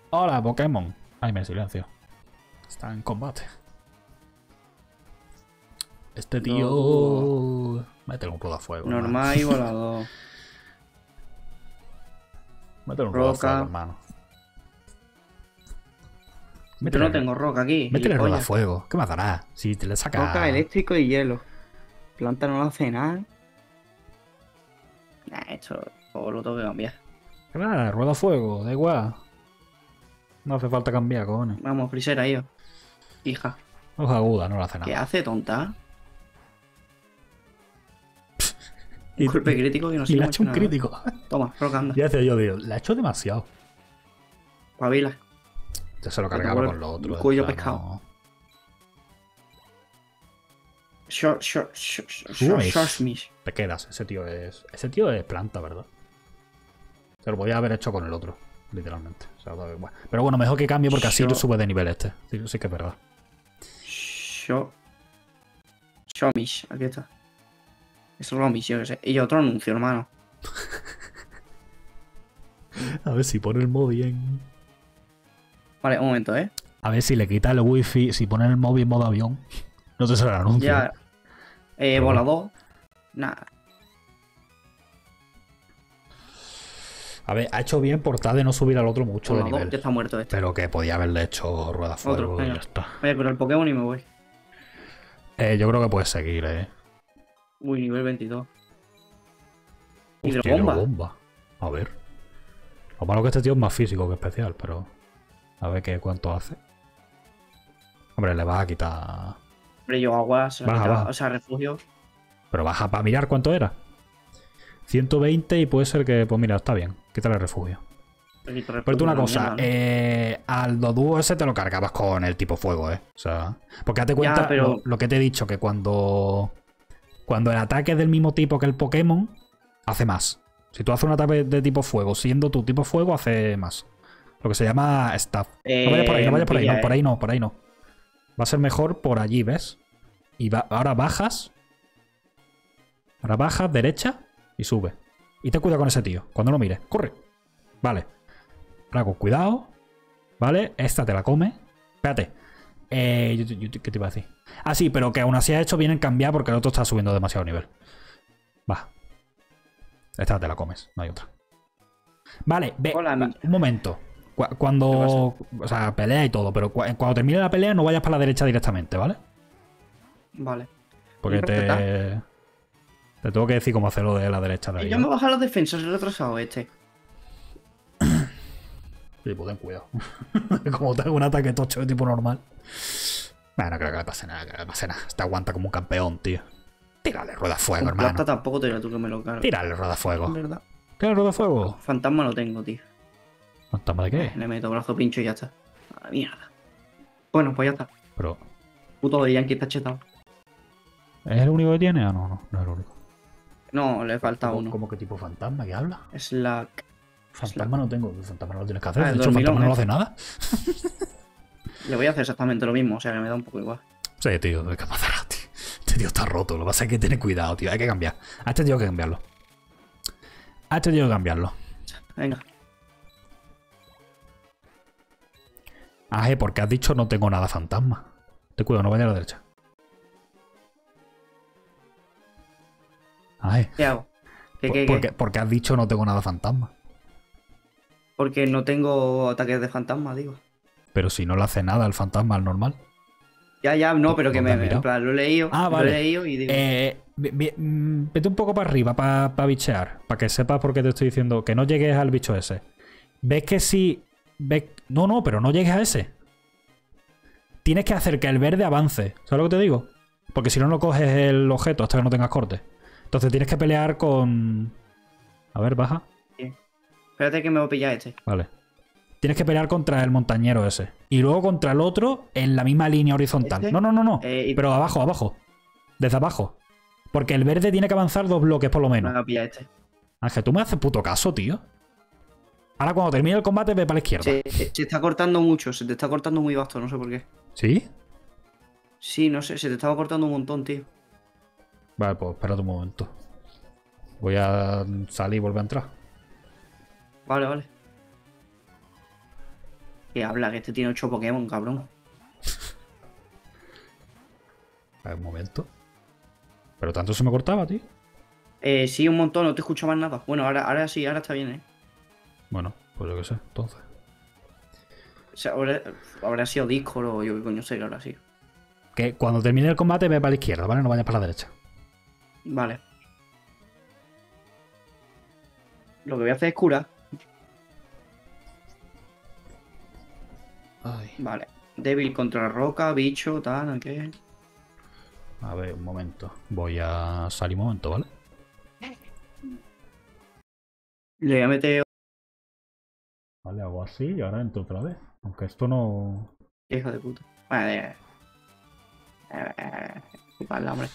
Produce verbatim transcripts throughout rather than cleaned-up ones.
Hola, Pokémon. Ay, me silencio. Está en combate. Este tío... Dodúo. Métele un rodafuego, hermano. Normal y volador. Métele un rodafuego, Roca. hermano. Yo Métele, no tengo roca aquí. métele gilipollas. rodafuego. ¿Qué más dará? Si te le saca... Roca, eléctrico y hielo. Planta no lo hace nada. Nah, esto oh, lo tengo que cambiar. Claro, rodafuego, da igual. No hace falta cambiar, cojones. Vamos, frisera, yo. Hija. Hoja aguda, no le hace ¿Qué nada. hace, tonta? Y- Un golpe crítico que no Y sé le ha cómo hecho un nada. crítico. Toma, roca, anda. Ya decía yo, digo, le ha hecho demasiado. Pavila. Ya se lo Te cargaba vuelve con lo otro. el cuello o sea, pescado. no- Short, short, short, short, Uy. short, short smish. Te quedas, ese tío es. Ese tío es planta, ¿verdad? Se lo podía haber hecho con el otro, literalmente. O sea, da igual. Pero bueno, mejor que cambie porque así Yo- sube de nivel este. Sí, sí que es verdad. Short. Short mish. Aquí está. Es lo mish, yo qué sé. Y otro anuncio, hermano. A ver si pone el móvil en. Vale, un momento, ¿eh? A ver si le quita el wifi. Si pone el móvil en modo avión. No te sale el anuncio. Ya. ¿eh? Eh, Pero volador. Nada. A ver, ha hecho bien por tal de no subir al otro mucho de Volador. nivel. Ya está muerto este. Pero que podía haberle hecho rueda Otro, fuego y venga. ya está. Voy a curar el Pokémon y me voy. Eh, yo creo que puedes seguir, eh. Uy, nivel veintidós. Hostia, Hidrobomba. hidrobomba. A ver. Lo malo que este tío es más físico que especial, pero. A ver qué cuánto hace. Hombre, le vas a quitar. Hombre, yo agua, se la Baja, quita- baja. o sea, refugio. Pero baja para mirar cuánto era. ciento veinte y puede ser que. Pues mira, está bien. Quítale el refugio. le quito refugio, Pero tú una la cosa, mierda, ¿no? eh, al Dodúo ese te lo cargabas con el tipo fuego, eh. O sea. Porque date cuenta pero- lo, lo que te he dicho, que cuando. Cuando el ataque es del mismo tipo que el Pokémon, hace más. Si tú haces un ataque de tipo fuego, siendo tu tipo fuego, hace más. Lo que se llama staff. No vayas por ahí, no vayas por ahí, pilla, no, por eh. ahí no, por ahí no. Va a ser mejor por allí, ¿ves? Y va- ahora bajas. Ahora bajas, derecha y sube. Y ten cuidado con ese tío. Cuando lo mires, corre. Vale. Ahora con cuidado. Vale, esta te la come. Espérate. Eh, yo- yo- yo- ¿Qué te iba a decir? Ah, sí, pero que aún así ha hecho bien en cambiar porque el otro está subiendo demasiado nivel. Va. Esta te la comes, no hay otra. Vale, ve. Hola, va, mi- un momento. Cu- Cuando. O sea, pelea y todo, pero cu- cuando termine la pelea no vayas para la derecha directamente, ¿vale? Vale. Porque ¿Y te. Te tengo que decir cómo hacerlo de la derecha de Y ahí. yo ¿vale? me bajo las defensas, el retrasado este. Sí, pues ten cuidado. Como tengo un ataque tocho de tipo normal. Bueno, no creo que le pase nada, que le pase nada. Este aguanta como un campeón, tío. Tírale rueda fuego, Con plata hermano. tampoco te tú que me lo cargas. Tírale rueda fuego. En verdad. Tírale rueda fuego. Fantasma lo tengo, tío. ¿Fantasma de qué? Le meto brazo pincho y ya está. A la mierda. Bueno, pues ya está. Pero. Puto de Yankee está chetado. ¿Es el único que tiene? Ah, no, no, no es el único. No, le falta ¿Cómo, uno. cómo que tipo fantasma? ¿Qué habla? Slack. Fantasma no tengo. Fantasma no lo tienes que hacer. Ah, De el hecho, el fantasma no lo dormilón, hace nada. Le voy a hacer exactamente lo mismo, o sea que me da un poco igual. Sí, tío, de camarada, tío. Este tío está roto. Lo que pasa es que tiene cuidado, tío. Hay que cambiar. A este tío hay que cambiarlo. A este tío hay que cambiarlo. Venga. Ah, eh, porque has dicho no tengo nada fantasma. Te cuido, no vaya a la derecha. Ah, eh. ¿Qué hago? ¿Qué, Por- qué, porque, qué? porque has dicho no tengo nada fantasma. Porque no tengo ataques de fantasma, digo. Pero si no le hace nada al fantasma, al normal. Ya, ya, no, pero que ¿Dónde me, has mirado? en plan, lo he leído, Ah, lo vale. he leído y digo, Eh, vi- vi- mm, vete un poco para arriba para bichear. Para que sepas por qué te estoy diciendo que no llegues al bicho ese. ¿Ves que si... ves- No, no, pero no llegues a ese. Tienes que hacer que el verde avance. ¿Sabes lo que te digo? Porque si no, no coges el objeto hasta que no tengas corte. Entonces tienes que pelear con... A ver, baja. espérate que me voy a pillar este. Vale. Tienes que pelear contra el montañero ese. Y luego contra el otro en la misma línea horizontal. ¿Este? No, no, no, no. Eh, y- Pero abajo, abajo. Desde abajo. Porque el verde tiene que avanzar dos bloques por lo Me menos. voy a pillar este. Ángel, tú me haces puto caso, tío. Ahora cuando termine el combate ve para la izquierda. Se, se está cortando mucho, se te está cortando muy vasto, no sé por qué. ¿Sí? Sí, no sé, se te estaba cortando un montón, tío. Vale, pues espérate un momento. Voy a salir y volver a entrar. Vale, vale. Que habla, que este tiene ocho Pokémon, cabrón. A ver, un momento. Pero tanto se me cortaba, tío. Eh, sí, un montón, no te escucho más nada. Bueno, ahora, ahora sí, ahora está bien, ¿eh? Bueno, pues yo qué sé, entonces. O sea, ahora, habrá sido Discord o yo qué coño sé que habrá sido. Que cuando termine el combate ve para la izquierda, ¿vale? No vayas para la derecha. Vale. Lo que voy a hacer es curar. Ay. Vale. Débil contra roca, bicho, tal, ¿qué? A ver, un momento. Voy a salir un momento, ¿vale? Le voy a meter. Vale, hago así y ahora entro otra vez. Aunque esto no... Hijo de puta. Vale. Eh, eh, Vale, hombre.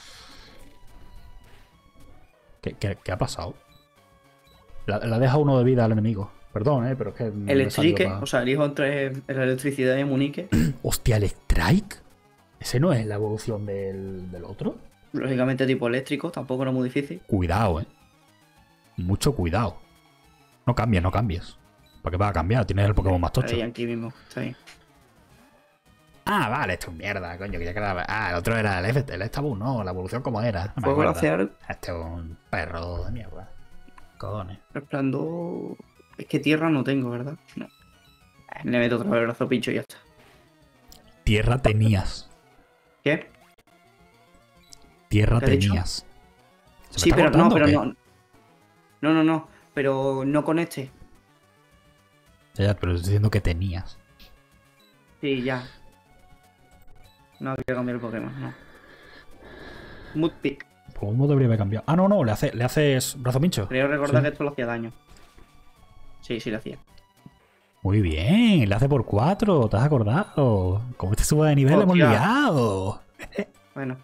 ¿Qué, qué, qué ha pasado? La, la deja uno de vida al enemigo. Perdón, eh, pero es que... me he salido Electrique, pa- o sea, elijo entre la electricidad y Munique. Hostia, el Strike. ¿Ese no es la evolución del, del otro? Lógicamente tipo eléctrico, tampoco era muy difícil. Cuidado, eh. Mucho cuidado. No cambies, no cambies. ¿Para qué vas a cambiar? Tienes el Pokémon más tocho. Ahí, aquí mismo, está bien. Ah, vale, esto es mierda, coño, que ya quedaba. Ah, el otro era el, F, el Estabú, no, la evolución como era. No me Fuego acuerdo. glaciar, Este es un perro de mierda. Cojones. resplandor. Es que tierra no tengo, ¿verdad? No. Eh, Le meto otra vez el brazo pincho y ya está. Tierra tenías. ¿Qué? Tierra ¿Qué has dicho? tenías. ¿Se me Sí, está pero no, cortando o pero qué? no. No, no, no. Pero no con este. Ya, ya, pero estoy diciendo que tenías. Sí, ya. No quiero cambiar el Pokémon, no. Mudpick. ¿Cómo debería haber cambiado? Ah, no, no, le, hace, le haces brazo pincho. Creo recordar Sí. que esto lo hacía daño. Sí, sí lo hacía. Muy bien, le hace por cuatro, ¿te has acordado? Como este suba de nivel, le hemos Hostia. liado. Bueno.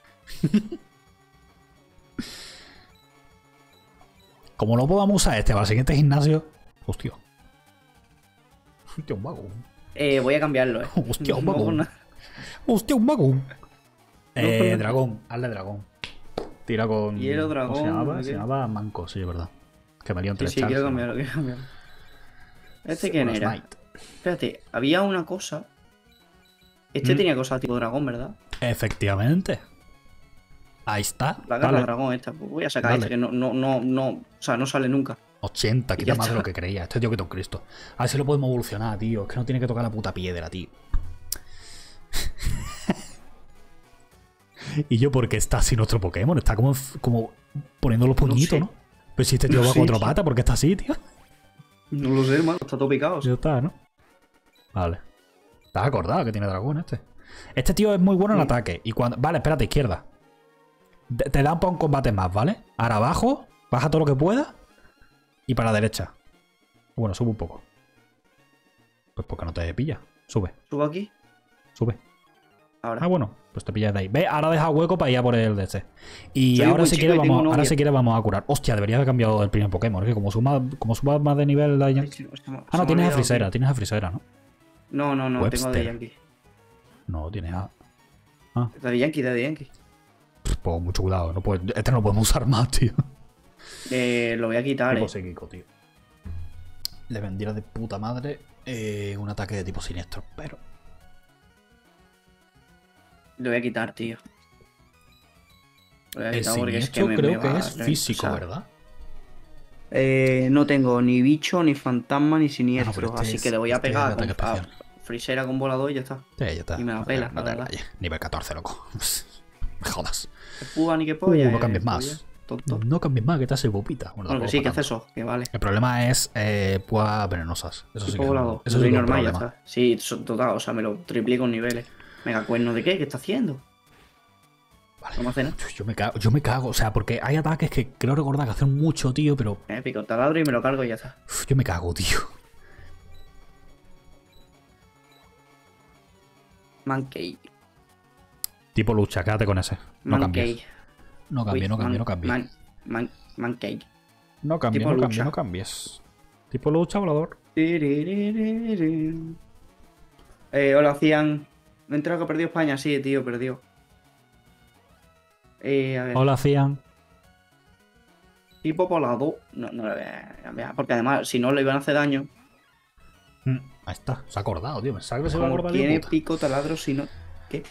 Como no podamos usar este para el siguiente gimnasio. Hostia. Hostia, un mago. Eh, voy a cambiarlo, eh. Hostia, un No mago. por nada. Hostia, un mago. Eh, por nada. dragón, hazle dragón. Tira con. Hielo, ¿Cómo se dragón, llamaba? ¿qué? Se llamaba Manco, sí, es verdad. Que me lío Sí, entre sí, chars, quiero ¿no? cambiarlo, quiero cambiarlo. ¿Este quién Bueno, era? Smite. Espérate, había una cosa. Este Mm. tenía cosas tipo dragón, ¿verdad? Efectivamente. Ahí está. La garra Dale. dragón esta. Pues voy a sacar Dale. este que no, no, no, no. O sea, no sale nunca. ochenta, Y quita ya más de lo está. que creía. Este tío que todo Cristo. A ver si lo podemos evolucionar, tío. Es que no tiene que tocar la puta piedra, tío. Y yo, porque está así nuestro Pokémon, está como, como poniendo los No puñitos, sé. ¿no? Pero si este tío No va a sé, cuatro tío. patas, ¿por qué está así, tío? No lo sé, hermano. Está todo picado. Ya está, ¿no? Vale. ¿Te has acordado que tiene dragón este? Este tío es muy bueno en Sí. ataque. Y cuando... Vale, espérate, izquierda. Te, te dan para un combate más, ¿vale? Ahora abajo, baja todo lo que pueda. Y para la derecha. Bueno, sube un poco. Pues porque no te pilla. Sube, Subo aquí. sube. Ahora. Ah, bueno, pues te pillas de ahí. Ve, ahora deja hueco para ir a por el de este. Y Soy ahora muy si chico quieres y tengo vamos, ahora novia. si quieres vamos a curar. Hostia, debería haber cambiado el primer Pokémon. Es que como suba, como suba más de nivel la Ay, Yankee. se me- se me- Ah, se no, me tienes a ha olvidado, Frisera, tío. tienes a Frisera, ¿no? No, no, no. Tengo de Webster. Yankee. No, tienes a. De Yankee, de Yankee. Pff, pues mucho cuidado. No puede- este no lo podemos usar más, tío. Eh, lo voy a quitar, Tipo eh. psíquico, tío. Le vendría de puta madre eh, un ataque de tipo siniestro, pero. Lo voy a quitar, tío. Lo voy a El quitar porque es que siniestro me, creo me que va es a físico, reventar. ¿verdad? Eh, no tengo ni bicho, ni fantasma, ni Ah, no, siniestro. pero este así es- que le voy a este es pegar de con ataque a especial. Frisera con volador y ya está. Sí, ya está. Y me la No pela, te- no la te verdad. rayes. Nivel catorce, loco. Me jodas. Que puga ni que polla. Uh, no eh, cambies polla, más. Tonto. No cambies más, que te hace bopita. Bueno, Bueno, que tampoco sí, que para hace tanto. eso, que vale. El problema es eh, púas venenosas. Eso sí que Tipo es un- volador. eso sí Soy que es un normal, ya problema. está. Sí, so- total, o sea, me lo triplico en niveles. Mega cuerno de qué, ¿qué está haciendo? Vale. ¿Cómo hace nada? Yo me cago, yo me cago, o sea, porque hay ataques que creo recordar que hacen mucho, tío, pero Eh, pico taladro y me lo cargo y ya está. uf, yo me cago, tío. Mankey. Tipo lucha, quédate con ese. No cambies. Mankey. No cambies, Uy, no cambies, man- no cambies. man- man- Mankey. No cambies, tipo no lucha. cambies, no cambies. Tipo lucha, volador. Eh, hola, Cian. Me he enterado que perdió España. Sí, tío, perdió. Eh, a ver. Hola, Cian. Tipo volado. No, no le voy a cambiar. Porque además, si no le iban a hacer daño. Mm. Ahí está, se ha acordado, tío. Me sabe que se va a Como acordar tiene de puta. pico taladro si no... ¿Qué?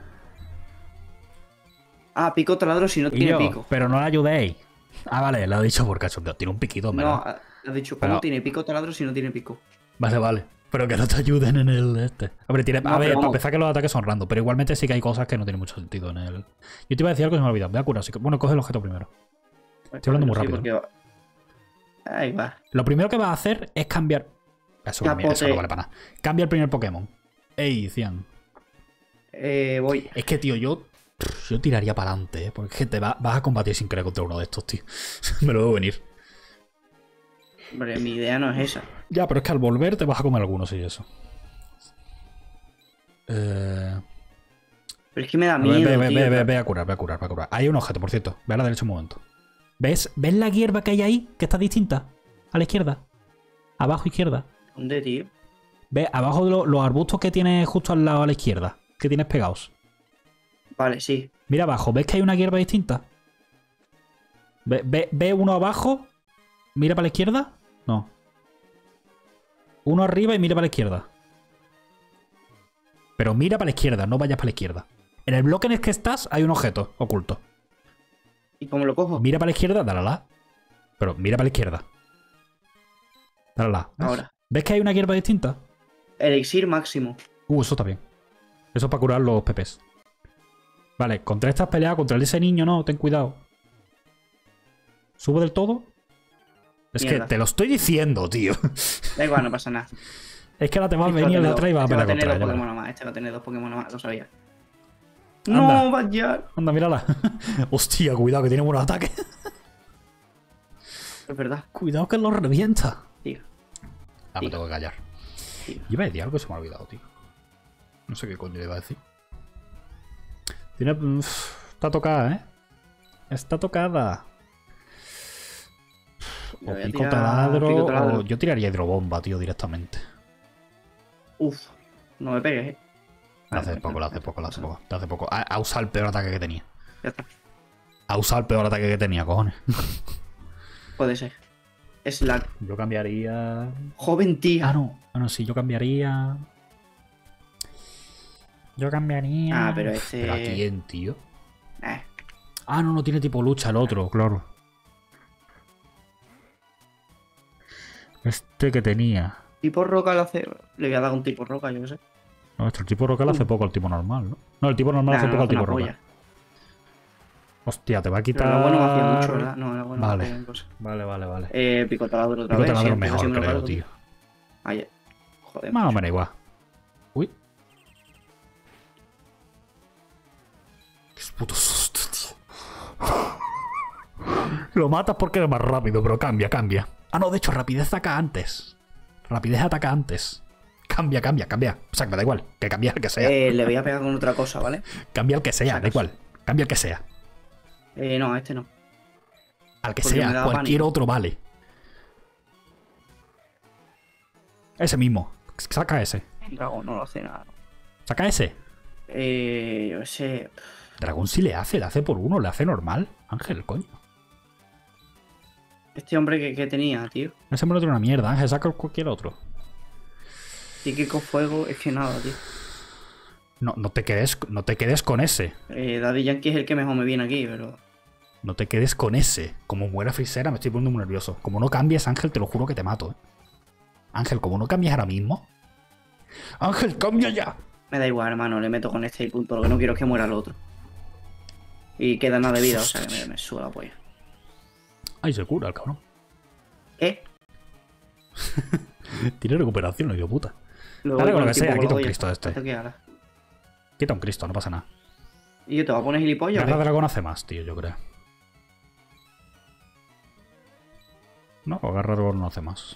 Ah, pico taladro si no Y tiene yo, pico. pero no la ayudéis. Ah, vale, lo he dicho por cachondeo. Tiene un piquito, ¿verdad? No, ha- has dicho, ¿cómo Pero- tiene pico taladro si no tiene pico? Vale, vale. Pero que no te ayuden en el este. Hombre, tiene, No, a ver, pero para vamos. empezar que los ataques son random, pero igualmente sí que hay cosas que no tienen mucho sentido en el. Yo te iba a decir algo y se me ha olvidado. Voy a curar. Así que, bueno, coge el objeto primero. Estoy hablando muy Sí, rápido. porque- Ahí va. Lo primero que vas a hacer es cambiar. Eso, no, Capote. eso no vale para nada. Cambia el primer Pokémon. Ey, Cian. Eh, voy. Es que, tío, yo. Yo tiraría para adelante, ¿eh? Porque es que te va- vas a combatir sin querer contra uno de estos, tío. Me lo veo venir. Hombre, mi idea no es esa. Ya, pero es que al volver te vas a comer algunos y eso. Eh. Pero es que me da Ve, miedo, ve, ve, tío. ve, ve, ve a curar, ve a curar, ve a curar. Hay un objeto, por cierto. Ve a la derecha un momento. ¿Ves? ¿Ves la hierba que hay ahí? Que está distinta. A la izquierda. Abajo izquierda. ¿Dónde, tío? ¿Ves? Abajo de lo- los arbustos que tienes justo al lado a la izquierda. Que tienes pegados. Vale, sí. Mira abajo. ¿Ves que hay una hierba distinta? ¿Ve, ve, ve uno abajo? ¿Mira para la izquierda? No. Uno arriba y mira para la izquierda. Pero mira para la izquierda, no vayas para la izquierda. En el bloque en el que estás hay un objeto oculto. ¿Y cómo lo cojo? Mira para la izquierda, dale a la. Pero mira para la izquierda. Dale a la. ¿Ves? Ahora. ¿Ves que hay una hierba distinta? Elixir máximo. Uh, eso está bien. Eso es para curar los pepes. Vale, contra estas peleas, contra ese niño, no, ten cuidado. ¿Subo del todo? Es Mierda. que te lo estoy diciendo, tío. Da igual, no pasa nada. Es que ahora te vas a Este va venir tener de atrás y vas a dos- este va pelear tener contra dos ella. Pokémon vale. más. Este va a tener dos Pokémon más, lo sabía. Anda. No, vaya. Anda, mírala. Hostia, cuidado que tiene buenos ataques. Es verdad, Cuidado que lo revienta. tío. Ah, me Tío. tengo que callar. Tío. Iba a decir algo que se me ha olvidado, tío. No sé qué coño le iba a decir. Tiene... Uf, está tocada, ¿eh? Está tocada. Le O voy a pico tirar taladro, pico taladro. o yo tiraría hidrobomba, tío, directamente. Uf, no me pegues, eh. Le hace Vale, poco, le no, hace no, poco, le hace no, poco. Le hace poco. Ha, ha usado el peor ataque que tenía. Ya está. Ha usado el peor ataque que tenía, cojones. Puede ser. Es la Yo cambiaría... joven tía. Ah, no. Ah, no, sí, yo cambiaría... Yo cambiaría... Ah, pero este- ¿Pero a quién, tío? Eh, Ah, no, no tiene tipo lucha el otro, claro. Este que tenía. tipo roca lo hace. Le voy a dar un tipo roca, yo qué sé. No, este, el tipo roca le hace poco al tipo normal, ¿no? No, el tipo normal Nah, hace no poco al hace tipo una roca. polla. Hostia, te va a Pero quitar... la bueno me hacía mucho, ¿verdad? No, la bueno Vale. me hacía cosas. Vale, vale, vale. Eh, picotaladro otra Pico vez. taladro siempre, mejor, siempre lo creo, cargo. tío. Ayer. Joder. Más o macho. menos igual. Uy. Qué puto susto, tío. Lo matas porque eres más rápido, pero cambia, cambia. Ah, no, de hecho, rapidez ataca antes. Rapidez ataca antes. Cambia, cambia, cambia. O sea, que me da igual. Que cambia el que sea. Eh, le voy a pegar con otra cosa, ¿vale? Cambia el que sea, da igual. Cambia el que sea. Eh, no, este no. Al que Porque me sea, da cualquier pánico. otro vale. Ese mismo. Saca ese. Dragón no lo hace nada. Saca ese. Eh, yo qué sé. Dragón sí le hace, le hace por uno, le hace normal. Ángel, coño. Este hombre que, que tenía, tío. Ese me lo tiene una mierda, Ángel, saca cualquier otro. Psíquico fuego, es que nada, tío. No, no te quedes, no te quedes con ese. Eh, Daddy Yankee es el que mejor me viene aquí, pero. No te quedes con ese. Como muera Frisera, me estoy poniendo muy nervioso. Como no cambies, Ángel, te lo juro que te mato, ¿eh? Ángel, como no cambies ahora mismo. Ángel, cambia ya. Me da igual, hermano, le meto con este y punto. Lo que no quiero es que muera el otro. Y queda nada de vida, o sea que me, me suda la polla. Ay, se cura el cabrón. ¿Qué? Tiene recuperación, lo digo puta. Luego Dale con con lo el que sea, tiempo quita un lo doy, Cristo de este. ¿Esto qué hará? Quita un Cristo, no pasa nada. ¿Y yo te voy a poner gilipollas? o Garra qué? dragón hace más, tío, yo creo. No, Garra dragón no hace más.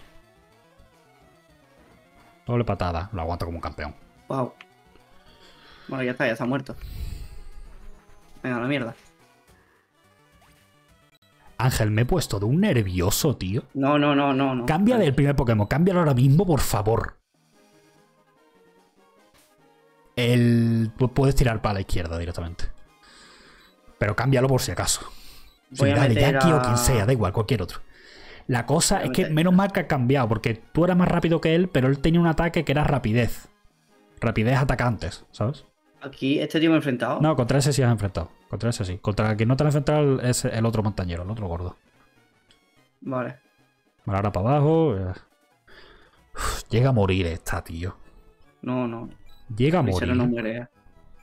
Doble patada, lo aguanta como un campeón. Wow. Bueno, ya está, ya está muerto. Venga, a la mierda. Ángel, me he puesto de un nervioso, tío. No, no, no, no, no. Cambia del primer Pokémon, cámbialo ahora mismo, por favor. El... pu- Puedes tirar para la izquierda directamente. Pero cámbialo por si acaso. Voy Sí, a dale, meter Yankee a- o quien sea, da igual, cualquier otro. La cosa es que Realmente- menos mal que ha cambiado, porque tú eras más rápido que él, pero él tenía un ataque que era rapidez. Rapidez atacantes, ¿sabes? Aquí, este tío me ha enfrentado. No, contra ese sí has enfrentado. Contra ese sí. Contra el que no te has enfrentado es el otro montañero, el otro gordo. Vale. Vale, ahora para abajo. eh. Uf, llega a morir esta, tío. No, no. Llega a Frisera morir. no muere. eh.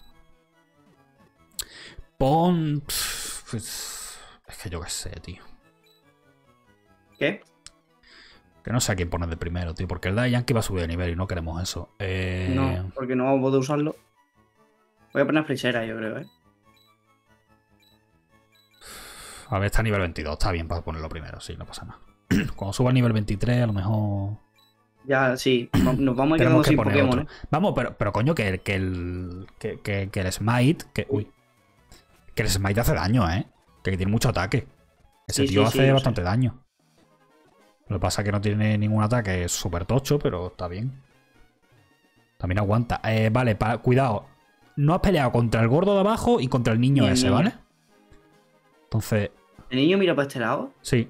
Pon. pf, pues, Es que yo qué sé, tío. ¿Qué? Que no sé a quién poner de primero, tío. Porque el Daddy Yankee va a subir de nivel y no queremos eso. Eh... No, porque no vamos a poder usarlo. Voy a poner frisera, yo creo, ¿eh? A ver, está a nivel veintidós. Está bien para ponerlo primero, sí, no pasa nada. Cuando suba al nivel veintitrés, a lo mejor. Ya, sí. va- Nos vamos a ir quedando Tenemos que sin poner Pokémon, otro. ¿eh? Vamos, pero, pero coño, que, que el. Que, que, que el Smite. Que, uy. Que el Smite hace daño, ¿eh? Que tiene mucho ataque. Ese Sí, tío sí, sí, hace yo bastante sé. daño. Lo que pasa es que no tiene ningún ataque súper tocho, pero está bien. También aguanta. Eh, vale, pa- cuidado. No has peleado contra el gordo de abajo y contra el niño Ni el ese, niño. ¿vale? Entonces, ¿El niño mira para este lado? sí.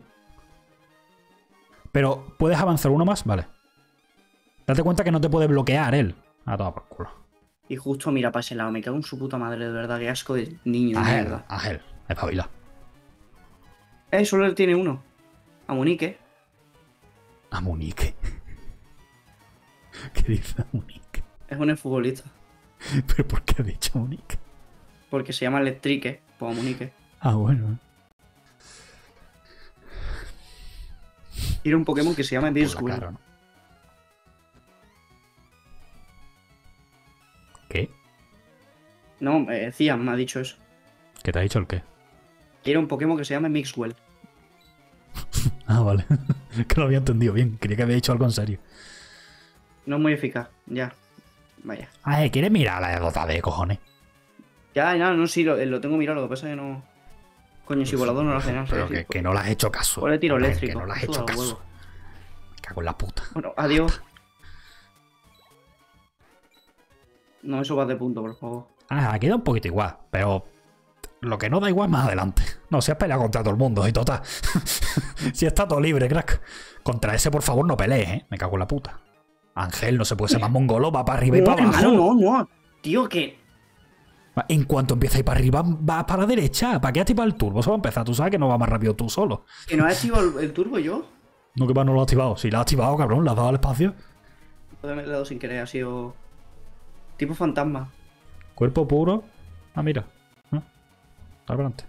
Pero, ¿puedes avanzar uno más? Vale. Date cuenta que no te puede bloquear él. A toda por culo. Y justo mira para ese lado. Me cago en su puta madre, de verdad. Qué asco de niño de Ángel, mierda. Ángel, espabila. Eh, solo él tiene uno. A Munique. A Munique. ¿Qué dice Munique? Es un futbolista. ¿Pero por qué ha dicho Munique? Porque se llama Electrique. Pues a Munique. Ah, bueno. Tiene un Pokémon que se llama Por la Beerswell. cara, ¿no? ¿Qué? No, eh, Cian me ha dicho eso. ¿Qué te ha dicho el qué? Quiere un Pokémon que se llama Mixwell. Ah, vale. Que lo había entendido bien. Creía que había dicho algo en serio. No es muy eficaz. Ya. Vaya. Ah, ¿quieres mirar la dota de cojones? Ya, ya, no, sí, lo, lo tengo mirado. Lo que pasa es que no. Coño, si volador no lo hace nada. Pero ¿sabes? que, que no le has hecho caso. Ponle tiro Hombre, eléctrico. Que no le has Suda hecho los caso. huevos. Me cago en la puta. Bueno, adiós. No, eso va de punto, por favor. Ah, queda un poquito igual, pero lo que no da igual más adelante. No, si has peleado contra todo el mundo y total. Si está todo libre, crack. Contra ese, por favor, no pelees, ¿eh? Me cago en la puta. Ángel, no se puede ser más mongolo, va para arriba y No, para abajo. hermano, no, no. Tío, que. En cuanto empieza a ir para arriba, va para la derecha. ¿Para qué activar el turbo? Eso va a empezar. Tú sabes que no va más rápido tú solo. Que no has activado el, el turbo yo. No, que va, no lo ha activado. Si lo has activado, cabrón, le has dado al espacio. Joder, me he dado sin querer, ha sido. Tipo fantasma. Cuerpo puro. Ah, mira. ¿Eh? Está adelante.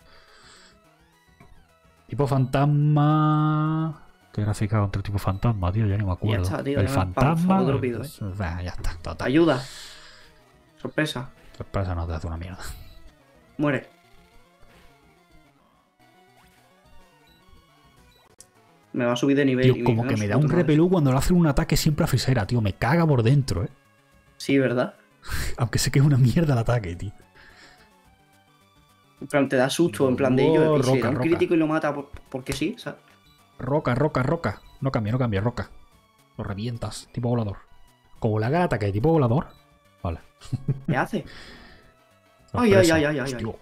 Tipo fantasma. ¿Qué gráfica contra el tipo fantasma, tío? Ya no me acuerdo. está, tío, el ya me- pa- fantasma. pa- otro pido, ¿eh? pues, bah, ya está, total. Ayuda. Sorpresa. Sorpresa no te hace una mierda. Muere. Me va a subir de nivel. Tío, y como cago que en me su da un puta madre. repelú cuando le hace un ataque siempre a Frisera, tío. Me caga por dentro, eh. Sí, ¿verdad? Aunque sé que es una mierda el ataque, tío. En plan, te da susto, en plan de ello. Oh, Y si le roca, da un roca. crítico y lo mata por- porque sí, ¿sabes? Roca, roca, roca. No cambia, no cambia, roca. Lo revientas, tipo volador. Como le haga el ataque de tipo volador. Vale. ¿Qué hace? Ay, ay, Sorpresa. ay, ay, ay, Hostia. ay.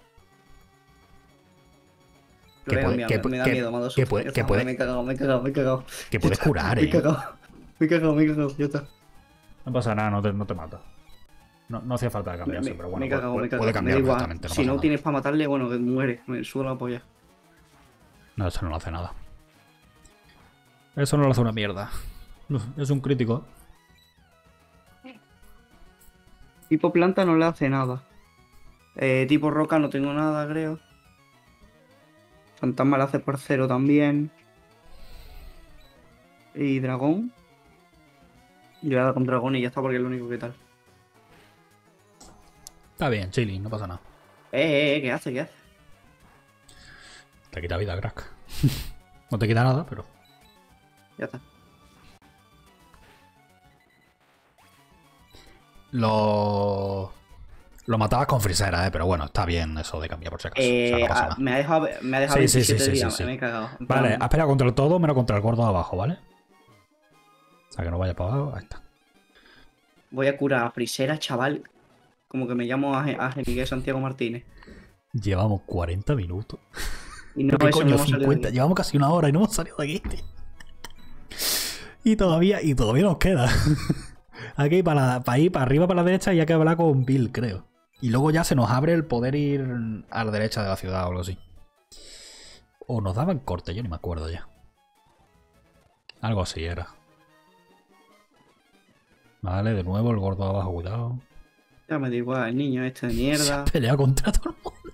Que Lo voy a puede- cambiar, que me- pu- me da que- miedo, me ha dado que susto. puede- Ya que está, puede- Me he cagado, me he cagado, me he cagado. Que puedes curar, Me he eh. cagado. Me he cagado, me he cagado, ya está. No pasa nada, no te, no te mata. No, no hacía falta Me, cambiarse, me- pero bueno, me he cagado, puede, me he cagado. puede Me cambiar da igual. perfectamente. No Si pasa no nada. tienes para matarle, bueno, que muere. Me subo la polla. No, eso no le hace nada. Eso no le hace una mierda. Uf, es un crítico. Tipo planta no le hace nada. Eh, tipo roca no tengo nada, creo. Fantasma le hace por cero también. Y dragón. Yo voy a dar con dragón y ya está porque es lo único que tal. Está bien, chilling, no pasa nada. Eh, eh, eh, ¿qué hace? ¿Qué hace? Te quita vida, crack. No te quita nada, pero. Ya está. Lo. Lo matabas con frisera, eh, pero bueno, está bien eso de cambiar por si acaso. O sea, Eh, no pasa ah, nada. me ha dejado, me ha dejado Sí, sí, sí, veintisiete sí, días, sí, sí. me he cagado. En Vale, plan, has peleado contra el todo menos contra el gordo de abajo, ¿vale? O sea, que no vaya para abajo. Ahí está. voy a curar a Frisera, chaval. Como que me llamo Ángel Ángel Miguel Santiago Martínez. Llevamos cuarenta minutos. Y no, ¿Pero qué eso no coño? hemos salido de cincuenta. aquí. Llevamos casi una hora y no hemos salido de aquí, tío. Y todavía, y todavía nos queda. Aquí para, para ir para arriba, para la derecha, y hay que hablar con Bill, creo. Y luego ya se nos abre el poder ir a la derecha de la ciudad o algo así. O nos daban corte, yo ni me acuerdo ya. Algo así era. Vale, de nuevo el gordo abajo, cuidado. Ya me da igual, el niño este de mierda. Pelea contra todo el mundo.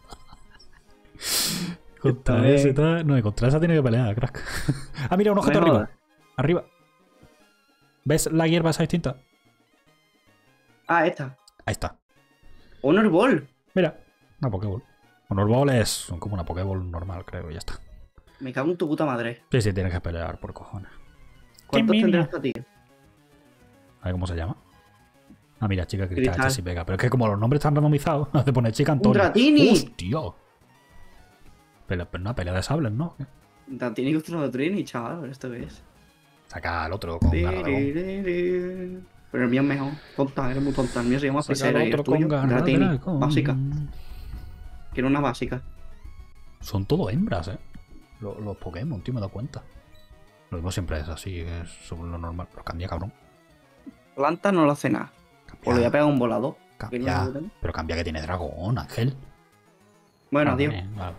Contra Está ese y bien. tal. No, y contra esa tiene que pelear, crack. Ah, mira, un objeto Me arriba. jodas. Arriba. ¿Ves la hierba esa distinta? Ah, esta. Ahí está. Honor Ball. Mira, una Pokéball. Honor Ball es como una Pokéball normal, creo, y ya está. Me cago en tu puta madre. Sí, sí, tienes que pelear por cojones. ¿Cuántos mini. tendrás a ti? A ver cómo se llama. Ah, mira, chica cristal, Cristal. sí pega. Pero es que como los nombres están randomizados, hace poner chica Antonio. Dratini! ¡Hostia! Pelea, pero una pelea de sables, ¿no? Dratini contra Dratini, chaval. ¿Esto qué es? Saca al otro con Garragón. Pero el mío es mejor. Tonta, eres muy tonta. El mío se llama Saca Pecera al y el otro con tuyo, Dratini. Garragón. Básica. Quiero una básica. Son todo hembras, ¿eh? Los, los Pokémon, tío, me he dado cuenta. Lo mismo siempre es así, es sobre lo normal. Pero cambia, cabrón. Planta no lo hace nada. O le voy a pegar un volado. que no Cambia. lo tengo. Pero cambia que tiene dragón, Ángel. Bueno, Ah, adiós. vale, vale.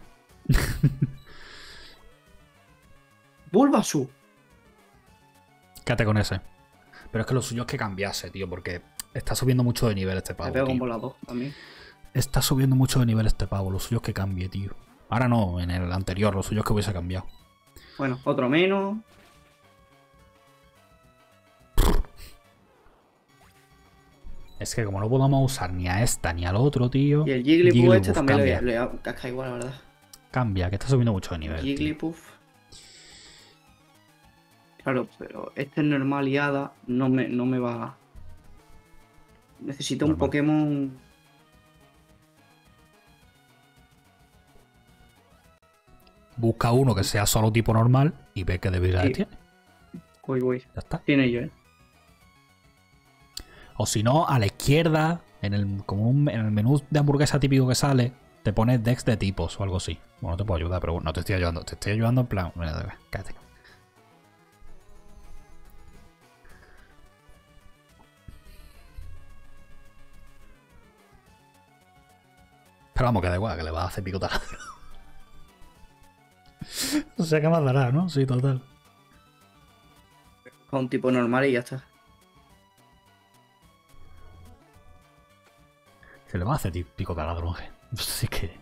Bulbasaur. Quédate con ese. Pero es que lo suyo es que cambiase, tío, porque está subiendo mucho de nivel este Le pavo. pego un Tío. volado también. Está subiendo mucho de nivel este pavo. Lo suyo es que cambie, tío. Ahora no, en el anterior, lo suyo es que hubiese cambiado. Bueno, otro menos. Es que como no podamos usar ni a esta ni al otro, tío. Y el Jigglypuff, Jigglypuff este también cambia. le, le voy a cascar igual, la verdad. Cambia, que está subiendo mucho de nivel. tío. Jigglypuff. Claro, pero este normal y hada no me, no me va. Necesito un Normal. Pokémon. Busca uno que sea solo tipo normal y ve qué debilidades Sí. tiene. Uy, uy. Ya está. Tiene yo, eh. O si no, a la izquierda, en el, como un- en el menú de hamburguesa típico que sale, te pones Dex de tipos o algo así. Bueno, no te puedo ayudar, pero bueno, no te estoy ayudando. Te estoy ayudando en plan. Mira, cállate. Pero vamos, que da igual, que le va a hacer picotada. O sea, ¿qué más dará, no? Sí, total. Con un tipo normal y ya está. Se le va a hacer ti- pico taladro, ¿eh? Sí que.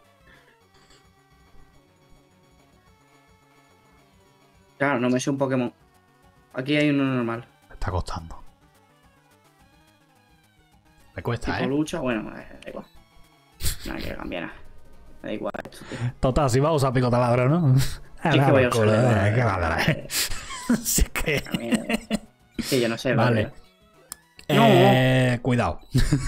Claro, no me sé un Pokémon. Aquí hay uno normal. Me está costando. Me cuesta, Tipo ¿eh? lucha, bueno, eh, da igual. No hay que cambiar nada. Me da igual esto, tío. Total, si va a usar pico taladro, ¿no? Sí que voy a usar, Eh, eh, ¿Qué va a dar, eh? Si es que. A mí, eh, Sí, yo no sé, Vale. No. Eh, cuidado.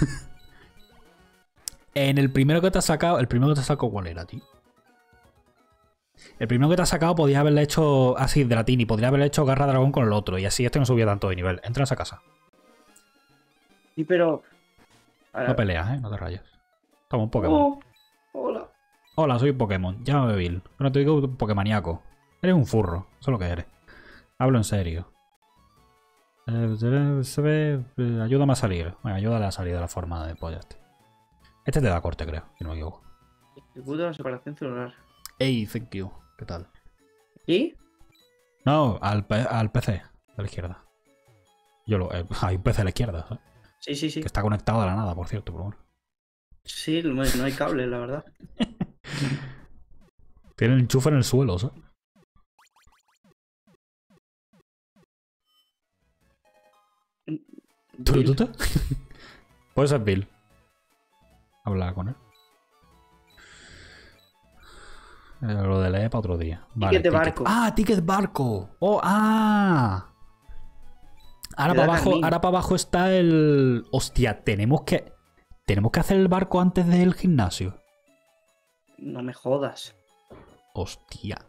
En el primero que te has sacado. El primero que te has sacado, ¿cuál era, tío? El primero que te has sacado podías haberle hecho así Dratini, podría haberle hecho Garra Dragón con el otro y así este no subía tanto de nivel. Entra en esa casa. Sí, pero. Ahora- No peleas, ¿eh? No te rayes. Toma un Pokémon. Oh, hola. Hola, soy Pokémon. Llámame Bill. No te digo Pokémoníaco. Eres un furro. Eso es lo que eres. Hablo en serio. Eh, se ve- eh, Ayúdame a salir. Bueno, ayúdale a salir de la forma de pollo este. Este te da corte, creo, si no me equivoco. Ejecuta la separación celular. Hey, thank you. ¿Qué tal? ¿Y? No, al, P- al P C de la izquierda. Yo lo, eh, hay un P C a la izquierda, ¿sabes? Sí, sí, sí. Que está conectado a la nada, por cierto, pero bueno. Sí, no hay, no hay cable, la verdad. Tiene el enchufe en el suelo, ¿sabes? ¿Tú, tú, tú? Puede ser Bill. Habla con él. Eh, Lo de leer para otro día. Vale, de barco. Ah, ticket barco. Oh, ah. Ahora Te da para abajo, carmín. ahora para abajo está el. Hostia, tenemos que. Tenemos que hacer el barco antes del gimnasio. No me jodas. Hostia.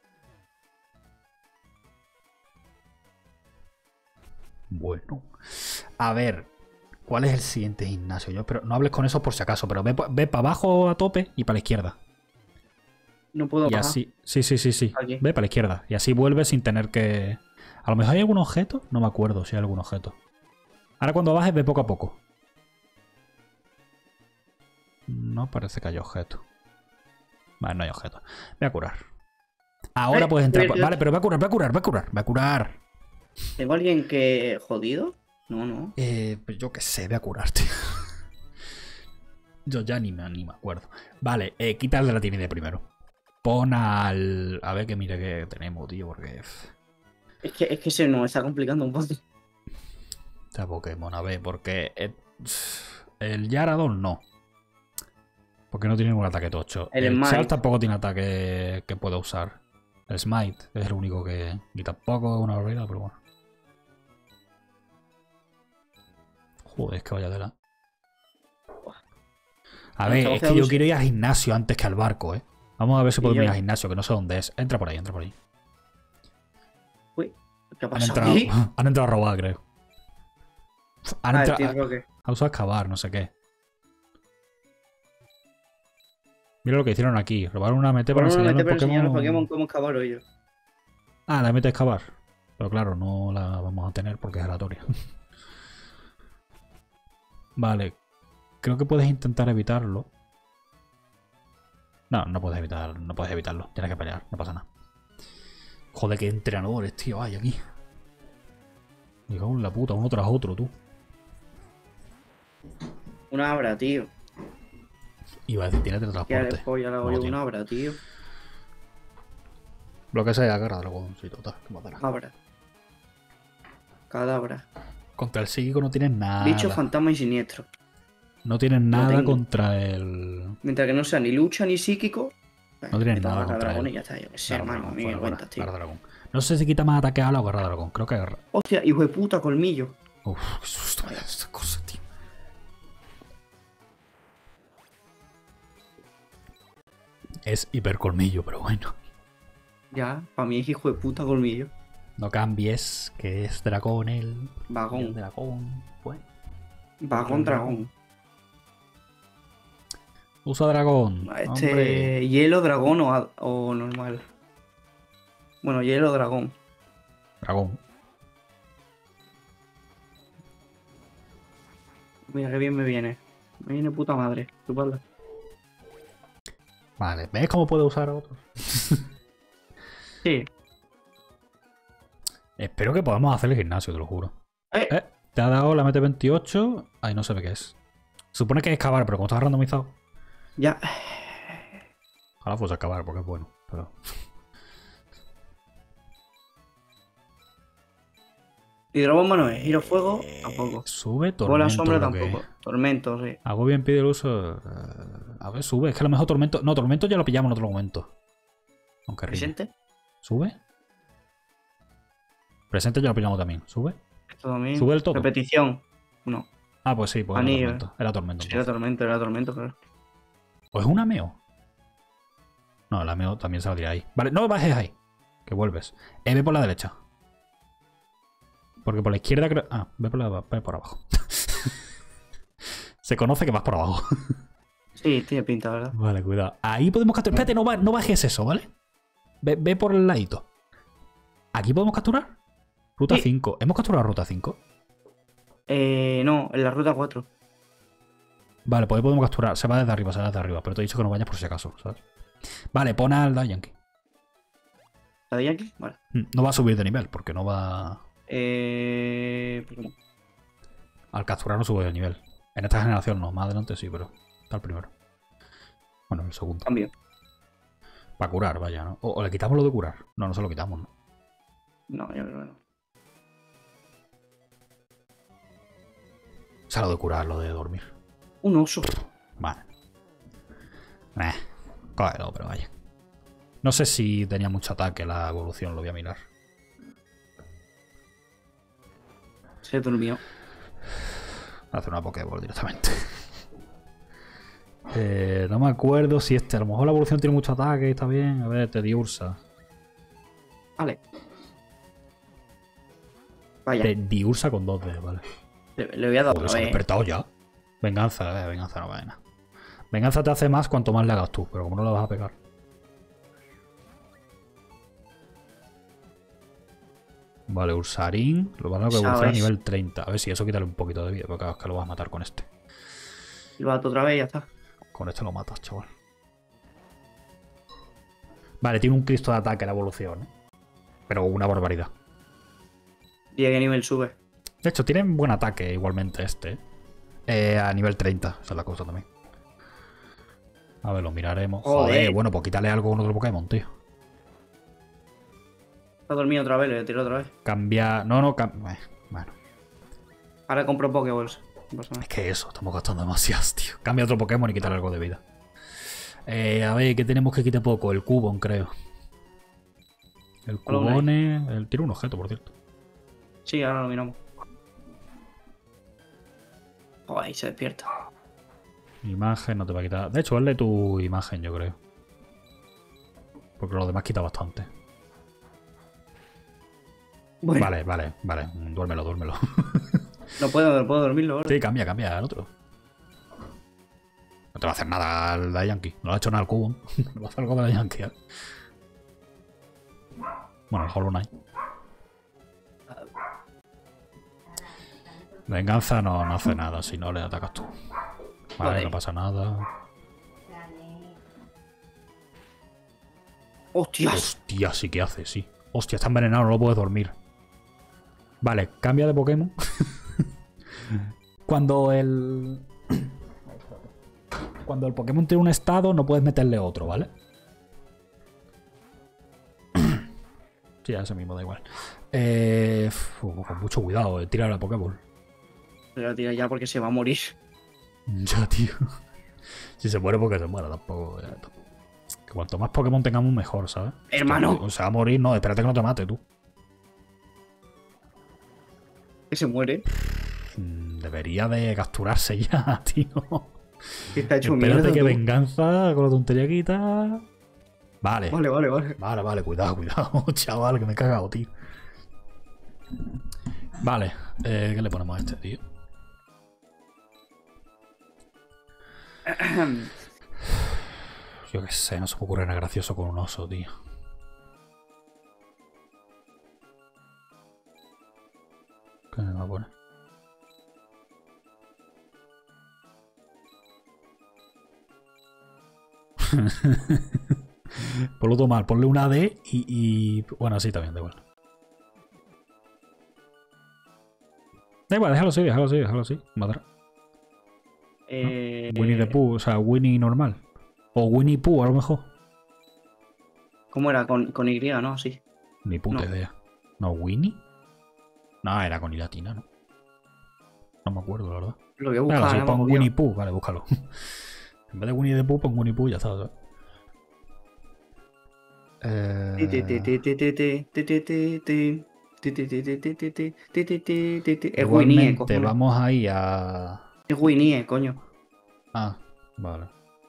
Bueno. A ver. ¿Cuál es el siguiente gimnasio? Yo, pero no hables con eso por si acaso, pero ve, ve para abajo a tope y para la izquierda. No puedo Y bajar. así. Sí, sí, sí, sí. Aquí. Ve para la izquierda. Y así vuelves sin tener que. A lo mejor hay algún objeto. No me acuerdo si hay algún objeto. Ahora cuando bajes, ve poco a poco. No parece que haya objeto. Vale, no hay objeto. Voy a curar. Ahora Eh, puedes entrar. pero- Vale, pero va a curar, va a curar, va a curar. Va a curar. ¿Tengo alguien que jodido? No, no. Eh, pues yo qué sé, voy a curarte. Yo ya ni me, ni me acuerdo. Vale, eh, quita el de la tirinide primero. Pon al. A ver que mire que tenemos, tío, porque. Es que, es que se nos está complicando un poco. Este Pokémon, a ver, porque. eh, el Yaradon no. Porque no tiene ningún ataque tocho. El El, Smite. Char tampoco tiene ataque que pueda usar. El Smite es el único que. Y tampoco es una barbaridad, pero bueno. Joder, es que vaya tela. A ver, es que yo quiero ir al gimnasio antes que al barco, eh. Vamos a ver si Y podemos yo- ir al gimnasio, que no sé dónde es. Entra por ahí, entra por ahí. Uy, ¿qué ha Han pasado entrado, aquí? han entrado a robar, creo. Han Ah, el entrado tío a, que... a usar excavar, no sé qué. Mira lo que hicieron aquí. Robaron una M T para Bueno, no, enseñarle mete un para enseñar a los Pokémon. Pokémon cómo excavar ellos. Ah, la M T excavar. Pero claro, no la vamos a tener porque es aleatoria. Vale. Creo que puedes intentar evitarlo. No, no puedes evitar, no puedes evitarlo. Tienes que pelear, no pasa nada. Joder, qué entrenadores, tío, hay aquí. Me cago en la puta, uno tras otro, tú. Una abra, tío. Iba a decir, tiene ¿Qué teletransporte. polla la hago No, yo? tío. Una abra, tío. Lo que sea, agarra dragón, sí, total, que matará. Abra. Cadabra. Contra el psíquico no tienes nada. Bicho, fantasma y siniestro. No tienes nada tengo. contra el. Mientras que no sea ni lucha ni psíquico. No tienes meto nada a contra dragón él. y ya está, yo qué sé, Agarra hermano. dragón, A mí fuera, me fuera, cuentas, tío. agarra dragón. No sé si quita más ataque a ala o agarra dragón. Creo que agarra. Hostia, hijo de puta, colmillo. Uf, qué susto me da esta cosa, tío. Es hipercolmillo, pero bueno. Ya, para mí es hijo de puta, colmillo. No cambies, que es dragón el. El Vagón. dragón, pues. Vagón dragón. Usa dragón. Este, Hombre. hielo dragón o, a- o normal. Bueno, hielo dragón. Dragón. Mira qué bien me viene. Me viene puta madre. Chuparla. Vale, ¿ves cómo puedo usar a otros? Sí. Espero que podamos hacer el gimnasio, te lo juro. Eh, Eh, te ha dado la M T veintiocho. Ay, no se ve qué es. Supone que es excavar, pero como está randomizado. Ya. Ojalá fuese excavar, porque es bueno. Pero. Hidrobomba no es. Giro fuego tampoco. Sube tormento. Bola sombra creo que tampoco. es. Tormento, sí. Hago bien pide el uso. eh, A ver, sube. Es que a lo mejor tormento. No, tormento ya lo pillamos en otro momento. Aunque rime. Presente. ¿Sube? Presente ya lo pillamos también. ¿Sube? Esto también. ¿Sube el todo? Repetición. No. Ah, pues sí, pues era Anillo. tormento. Era tormento. Sí, era entonces. tormento, era tormento, claro. ¿O es una meo? No, la meo también saldría ahí. Vale, no bajes ahí. Que vuelves. Eh, ve por la derecha. Porque por la izquierda creo. Ah, ve por, la... ve por abajo. Se conoce que vas por abajo. Sí, tiene pinta, ¿verdad? Vale, cuidado. Ahí podemos capturar. Espérate, no, ba- no bajes eso, ¿vale? Ve, ve por el ladito. ¿Aquí podemos capturar? Ruta Sí. cinco. ¿Hemos capturado ruta cinco? Eh, no, en la ruta cuatro. Vale, pues ahí podemos capturar. Se va desde arriba, se va desde arriba. Pero te he dicho que no vayas por si acaso, ¿sabes? Vale, pon al Da Yankee. ¿La de Yankee? Vale. Mm, No va a subir de nivel, porque no va. Eh. pues no. Al capturar no sube de nivel. En esta generación no, más adelante sí, pero está el primero. Bueno, el segundo. Cambio. Para curar, vaya, ¿no? O, o le quitamos lo de curar. No, no se lo quitamos, ¿no? No, yo creo que no. O sea, lo de curar, lo de dormir. Un oso. Vale. Eh, cógelo, pero vaya. No sé si tenía mucho ataque la evolución, lo voy a mirar. Se durmió. Hace una Pokéball directamente. Eh, no me acuerdo si este. A lo mejor la evolución tiene mucho ataque y está bien. A ver, te di Ursa. Vale. Vaya. Te di Ursa con dos D, vale. Le, le voy a dar Joder, una se ha vez. despertado ya. Venganza, eh, venganza no vale nada. Venganza te hace más cuanto más le hagas tú, pero como no la vas a pegar. Vale, Ursaring. Lo van a evolucionar a ¿Sabes? nivel treinta. A ver si eso quítale un poquito de vida. Porque claro, es que lo vas a matar con este. Y lo mato otra vez y ya está. Con este lo matas, chaval. Vale, tiene un Cristo de ataque la evolución, ¿eh? Pero una barbaridad. ¿Y a qué nivel sube? De hecho, tiene buen ataque igualmente este. Eh, a nivel treinta. Esa es la cosa también. A ver, lo miraremos. Joder, Joder. bueno, pues quítale algo con otro Pokémon, tío. Está dormido otra vez, le tiro otra vez. Cambia... No, no, cam... eh, bueno. Ahora compro Pokéballs. No pasa nada. Es que eso, estamos gastando demasiadas, tío. Cambia otro Pokémon y quítale algo de vida. Eh, a ver, ¿qué tenemos que quitar poco? El Cubone, creo. El Cubone... El... Tiene un objeto, por cierto. Sí, ahora lo miramos. Joder, ahí se despierta. Imagen no te va a quitar. De hecho, hazle tu imagen, yo creo. Porque los demás quita bastante. Bueno, Vale, vale, vale. Duérmelo, duérmelo. no puedo, no puedo dormirlo ahora. Sí, cambia, cambia al otro. No te va a hacer nada al de Yankee. No le ha hecho nada al cubo. No va a hacer algo de la Yankee. ¿eh? Bueno, el Hollow Knight. Venganza no, no hace nada si no le atacas tú. Vale, Vale. no pasa nada. ¡Hostias! Hostia, sí que hace, sí. Hostia, está envenenado, no lo puedes dormir. Vale, cambia de Pokémon. Cuando el... Cuando el Pokémon tiene un estado, no puedes meterle otro, ¿vale? Sí, a ese mismo, da igual. Eh, uf, con mucho cuidado, eh, tira la Pokéball. Voy a tirar ya porque se va a morir. Ya, tío. Si se muere, porque se muera, tampoco. eh, tampoco. Que cuanto más Pokémon tengamos, mejor, ¿sabes? Hermano. O se va a morir, no, espérate que no te mate, tú. Que se muere. Mm, Debería de capturarse ya, tío. Que está hecho Espérate mierda. que tú. venganza con la tontería quita. Vale. Vale, vale, vale. Vale, vale, cuidado, cuidado, chaval, que me he cagado, tío. Vale, eh, ¿qué le ponemos a este, tío? Yo qué sé, no se me ocurre nada gracioso con un oso, tío. ¿Qué me va a poner? Ponlo todo mal, ponle una D y, y... Bueno, así también, da igual. Da igual, déjalo así, déjalo así, déjalo así. Madre. Eh, Winnie the Pooh, o sea, Winnie normal. O Winnie Pooh, a lo mejor. ¿Cómo era? Con, con Y, ¿no? Sí. Ni puta No. idea. ¿No, Winnie? No, era con I latina, ¿no? No me acuerdo, la verdad. Lo voy a buscar. Claro, si no me pon acuerdo. Winnie Pooh, vale, búscalo. En vez de Winnie the Pooh, pon Winnie Pooh y ya está, ¿sabes? Ti, ti, ti, Eh... ti, ti, ti, ti, ti, ti, ti, ti. Ti, ti, ti, ti, ti, ti, ti, ti, ti, ti, ti, ti. Es Winnie, Igualmente, cojones. vamos ahí a... Es Winnie, coño. Ah, vale.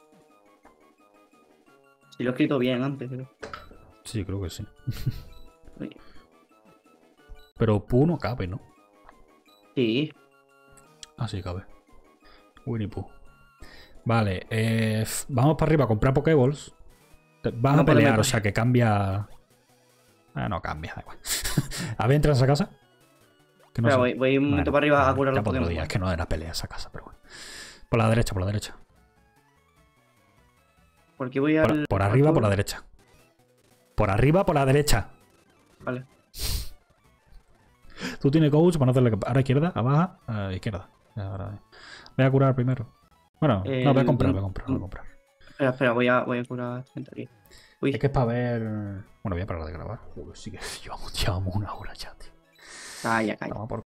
Si lo he escrito bien antes, pero. Sí, creo que sí. Oye, Pero Pooh no cabe, ¿no? sí. Ah, sí, cabe. Winnie Pooh. Vale, eh, f- vamos para arriba a comprar Pokéballs. Te- Vas No a puedo pelear, meter. o sea que cambia... Ah, no cambia, da igual. A ver, ¿entras a esa casa? Que no Espera, sé. voy, voy un momento Bueno, para arriba a vale, curar ya los por otro Pokémon. día. Es que no era pelea esa casa, pero bueno. Por la derecha, por la derecha. Porque voy Por, al. por arriba, al- por la derecha. Por arriba, por la derecha. Vale. Tú tienes coach para no hacerle... Ahora izquierda, a baja, a izquierda. Ya, ahora- Voy a curar primero. Bueno, Eh, no, voy a comprar, el- voy a comprar, voy a comprar. Espera, espera, voy a, voy a curar gente aquí. Uy, Es que es para ver... Bueno, voy a parar de grabar. Joder, sí que llevamos, llevamos una hora ya, tío. calla, calla. Toma por